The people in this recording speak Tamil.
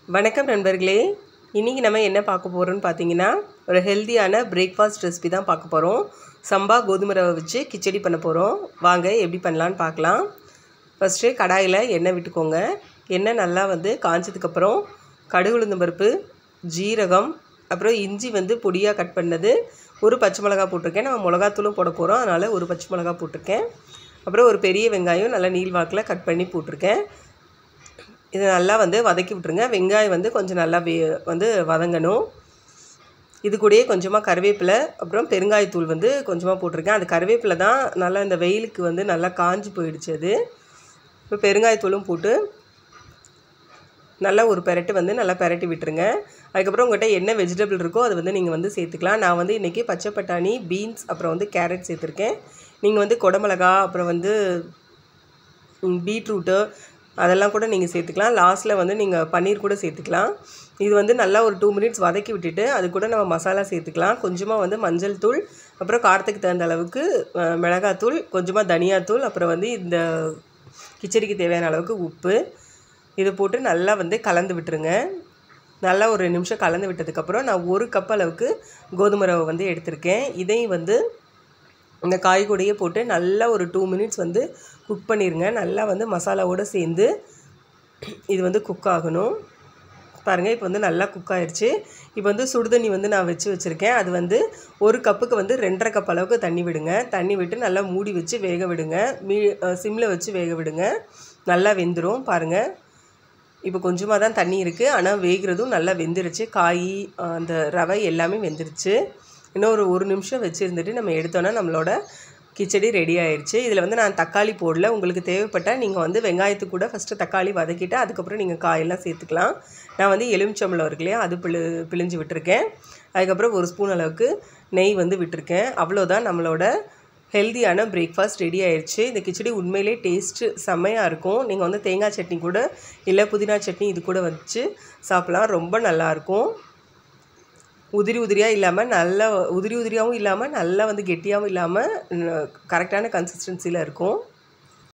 வணக்கம் நண்பர்களே. இன்றைக்கி நம்ம என்ன பார்க்க போகிறோம்னு பார்த்தீங்கன்னா, ஒரு ஹெல்த்தியான பிரேக்ஃபாஸ்ட் ரெசிபி தான் பார்க்க போகிறோம். சம்பா கோதுமை ரவை வச்சு கிச்சடி பண்ண போகிறோம். வாங்க எப்படி பண்ணலான்னு பார்க்கலாம். ஃபஸ்ட்டு கடாயில் எண்ணெய் விட்டுக்கோங்க. எண்ணெய் நல்லா காஞ்சதுக்கப்புறம் கடுகு உளுந்தம் பருப்பு, ஜீரகம், அப்புறம் இஞ்சி பொடியாக கட் பண்ணது, ஒரு பச்சை மிளகா போட்டிருக்கேன். நம்ம மிளகாத்தூளும் போட போகிறோம், அதனால் ஒரு பச்சை மிளகா போட்டிருக்கேன். அப்புறம் ஒரு பெரிய வெங்காயம் நல்லா நீள்வாக்கில் கட் பண்ணி போட்டிருக்கேன். இதை நல்லா வதக்கி விட்டுருங்க. வெங்காயம் கொஞ்சம் நல்லா வதங்கணும். இது கூடயே கொஞ்சமாக கருவேப்பிலை, அப்புறம் பெருங்காயத்தூள் கொஞ்சமாக போட்டிருக்கேன். அது கருவேப்பிலை தான் நல்லா இந்த வெயிலுக்கு நல்லா காஞ்சி போயிடுச்சு. அது இப்போ பெருங்காயத்தூளும் போட்டு நல்லா ஒரு பெரட்டு நல்லா பெரட்டி விட்டுருங்க. அதுக்கப்புறம் உங்கள்கிட்ட என்ன வெஜிடபிள் இருக்கோ அது நீங்கள் சேர்த்துக்கலாம். நான் இன்றைக்கி பச்சை பட்டாணி, பீன்ஸ், அப்புறம் கேரட் சேர்த்துருக்கேன். நீங்கள் குடமிளகா, அப்புறம் பீட்ரூட்டு அதெல்லாம் கூட நீங்கள் சேர்த்துக்கலாம். லாஸ்ட்டில் நீங்கள் பன்னீர் கூட சேர்த்துக்கலாம். இது நல்லா ஒரு 2 மினிட்ஸ் வதக்கி விட்டுட்டு அது கூட நம்ம மசாலா சேர்த்துக்கலாம். கொஞ்சமாக மஞ்சள் தூள், அப்புறம் காரத்துக்கு தகுந்த அளவுக்கு மிளகாத்தூள், கொஞ்சமாக தனியாத்தூள், அப்புறம் இந்த கிச்சடிக்கு தேவையான அளவுக்கு உப்பு, இதை போட்டு நல்லா கலந்து விட்டுருங்க. நல்லா ஒரு 2 நிமிஷம் கலந்து விட்டதுக்கப்புறம் நான் 1 கப் அளவுக்கு கோதுமை ரவை எடுத்திருக்கேன். இதையும் இந்த காய்கூடையே போட்டு நல்லா ஒரு 2 மினிட்ஸ் குக் பண்ணிடுங்க. நல்லா மசாலாவோடு சேர்ந்து இது குக் ஆகணும். பாருங்கள், இப்போ நல்லா குக் ஆகிடுச்சு. இப்போ சுடுதண்ணி நான் வச்சுருக்கேன். அது 1 கப்புக்கு 2.5 கப் அளவுக்கு தண்ணி விடுங்க. தண்ணி விட்டு நல்லா மூடி வச்சு வேக விடுங்க. சிம்மில் வச்சு வேக விடுங்க. நல்லா வெந்துடும். பாருங்கள், இப்போ கொஞ்சமாக தான் தண்ணி இருக்குது, ஆனால் வேகிறதும் நல்லா வெந்துருச்சு. காய், அந்த ரவை எல்லாமே வெந்துருச்சு. இன்னும் ஒரு நிமிஷம் வச்சுருந்துட்டு நம்ம எடுத்தோன்னா நம்மளோட கிச்சடி ரெடி ஆயிடுச்சு. இதில் நான் தக்காளி போடல. உங்களுக்கு தேவைப்பட்டால் நீங்கள் வெங்காயத்துக்கு கூட ஃபஸ்ட்டு தக்காளி வதக்கிட்டு அதுக்கப்புறம் நீங்கள் காயெல்லாம் சேர்த்துக்கலாம். நான் எலுமிச்சம்பழம் இருக்கு இல்லையா, அது பிழிஞ்சு விட்டுருக்கேன். அதுக்கப்புறம் 1 ஸ்பூன் அளவுக்கு நெய் விட்டுருக்கேன். அவ்வளோதான், நம்மளோட ஹெல்த்தியான பிரேக்ஃபாஸ்ட் ரெடி ஆயிடுச்சு. இந்த கிச்சடி உண்மையிலே டேஸ்ட்டு செம்மையாக இருக்கும். நீங்கள் தேங்காய் சட்னி கூட இல்லை புதினா சட்னி இது கூட வச்சு சாப்பிட்லாம். ரொம்ப நல்லாயிருக்கும். உதிரி உதிரியாக இல்லாமல் நல்லா உதிரியாகவும் இல்லாமல் நல்லா கெட்டியாகவும் இல்லாமல் கரெக்டான கன்சிஸ்டன்சியில் இருக்கும்.